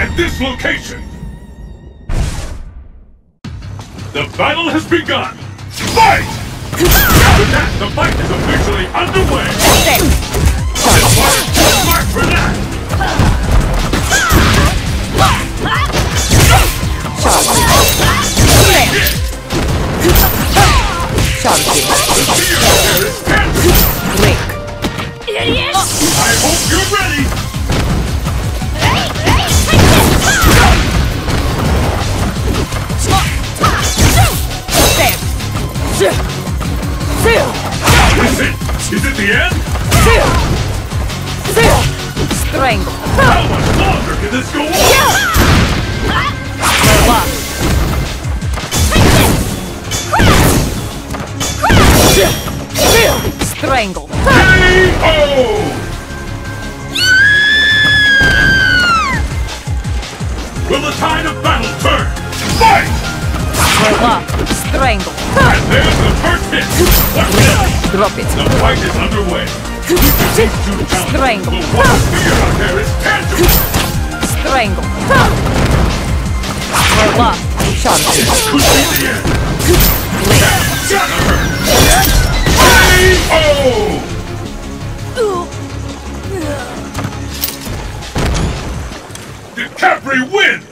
at this location! The battle has begun! Fight! After that, the fight is officially underway! Mark for that! I hope you're ready! Is it the end? Strangle. How much longer can this go on? Strangle. K.O. Will the tide of battle turn? Fight! Strangle. And there's the first hit! What's next? Drop it. The fight is underway. Strangle. The one fear out there is tangible! Strangle. Charge. This could be the end! That's gotta hurt! K.O. Did Capri win?